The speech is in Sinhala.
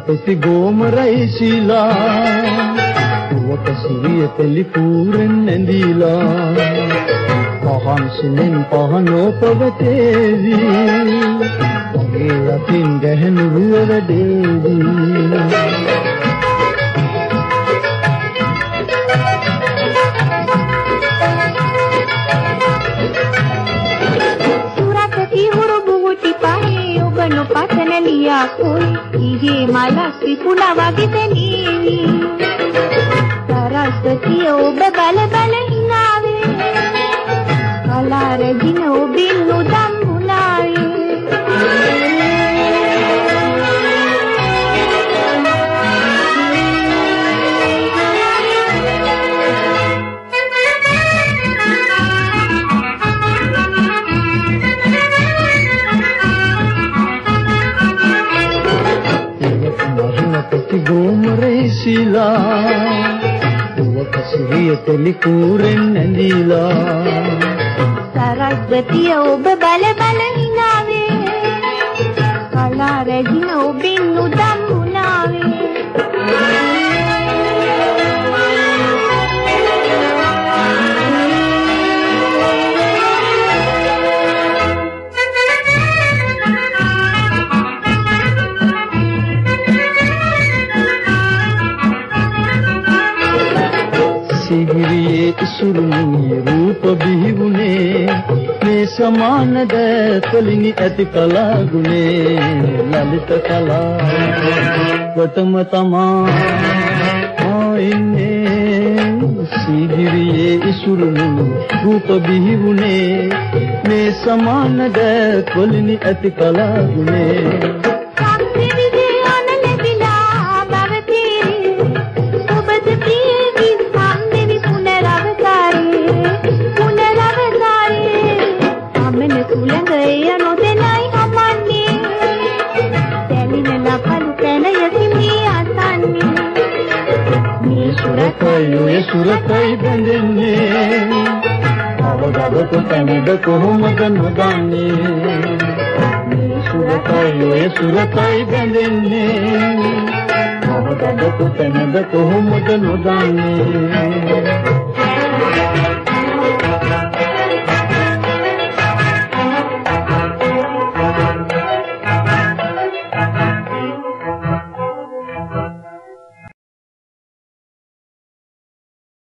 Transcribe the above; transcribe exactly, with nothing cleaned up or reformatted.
පෙති ගෝමරයි ශීලා කුවක සිවිය තෙලි පූරෙන් නැඳීලා පහන් සිලෙන් පහනෝ පවතේවි ඔගේ අතින් ගැහෙන රුව වැඩේවි पतनलिया कोई ये माला सिपुना वागे तनीवी सरस्वती ओब बल बल हिनावे कला रजिन ओबिनु दम बुलावे गोमरे शीला කුවක සිවිය තෙලි පූරෙන් නැඳීලා सरस्वती ඔබ බල බල හිනාවේ කලා රැජින ඔබින් උදම් වුණාවේ සිහිරියේ ඉසුරුණී රූප බිහිවුනේ මේ සමානද තොලිනි ඇති කලා ගුණේ ලලිත කලා වතම තමා ආයින්නේ සිහිරියේ ඉසුරුණී රූප බිහිවුනේ මේ සමානද තොලිනි ඇති කලා ගුණේ सुरतय सुरतय बंदने आवदाद को तनद कोहमद नुदाने सुरतय सुरतय बंदने आवदाद को तनद कोहमद नुदाने